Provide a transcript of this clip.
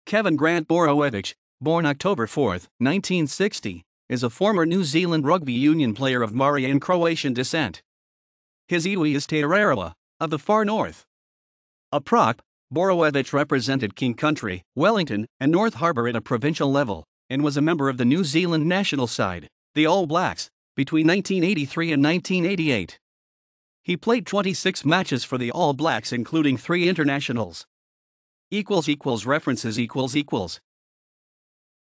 Kevin Grant Boroevich, born October 4, 1960, is a former New Zealand rugby union player of Māori and Croatian descent. His iwi is Te Rarawa, of the far north. A prop, Boroevich represented King Country, Wellington and North Harbour at a provincial level, and was a member of the New Zealand national side, the All Blacks, between 1983 and 1988. He played 26 matches for the All Blacks including 3 internationals. References